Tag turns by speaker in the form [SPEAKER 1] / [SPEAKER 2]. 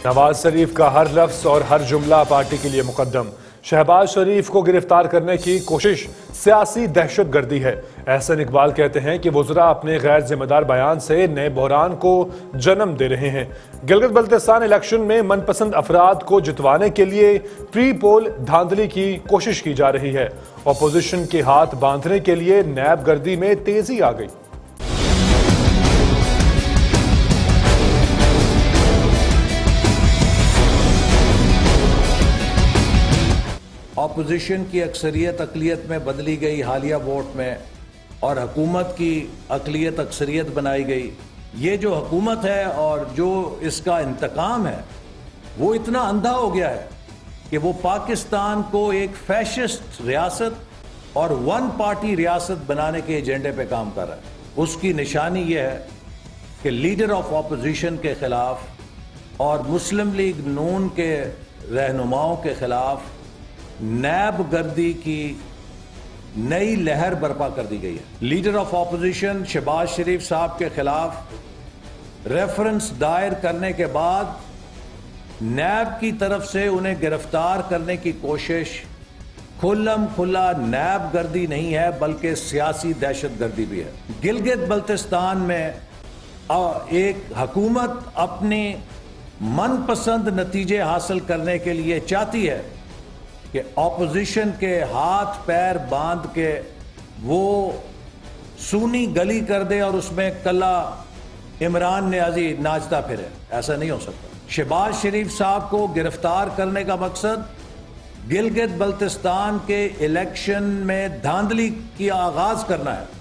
[SPEAKER 1] नवाज शरीफ का हर लफ्ज और हर जुमला पार्टी के लिए मुकद्दम। शहबाज शरीफ को गिरफ्तार करने की कोशिश सियासी दहशतगर्दी है। एहसन इकबाल कहते हैं कि वुज़रा अपने गैर जिम्मेदार बयान से नए बहरान को जन्म दे रहे हैं। गिलगित बल्तिस्तान इलेक्शन में मनपसंद अफराद को जितवाने के लिए प्री पोल धांधली की कोशिश की जा रही है। अपोजिशन के हाथ बांधने के लिए नैब गर्दी में तेजी आ गई।
[SPEAKER 2] ऑपोजिशन की अक्सरियत अकलियत में बदली गई हालिया वोट में और हुकूमत की अकलियत अक्सरियत बनाई गई। ये जो हुकूमत है और जो इसका इंतकाम है वो इतना अंधा हो गया है कि वो पाकिस्तान को एक फैशिस्ट रियासत और वन पार्टी रियासत बनाने के एजेंडे पे काम कर रहा है। उसकी निशानी ये है कि लीडर ऑफ ऑपोजिशन के खिलाफ और मुस्लिम लीग नून के रहनुमाओं के खिलाफ नैब गर्दी की नई लहर बर्पा कर दी गई है। Leader of opposition Shahbaz Sharif साहब के खिलाफ रेफरेंस दायर करने के बाद नैब की तरफ से उन्हें गिरफ्तार करने की कोशिश खुल्लम खुल्ला नैब गर्दी नहीं है बल्कि सियासी दहशत गर्दी भी है। गिलगित बल्तिस्तान में एक हुकूमत अपने मनपसंद नतीजे हासिल करने के लिए चाहती है कि ऑपोजिशन के हाथ पैर बांध के वो सूनी गली कर दे और उसमें कल्ला इमरान नियाजी नाचता फिरे। ऐसा नहीं हो सकता। शहबाज शरीफ साहब को गिरफ्तार करने का मकसद गिलगित बल्तिस्तान के इलेक्शन में धांधली की आगाज करना है।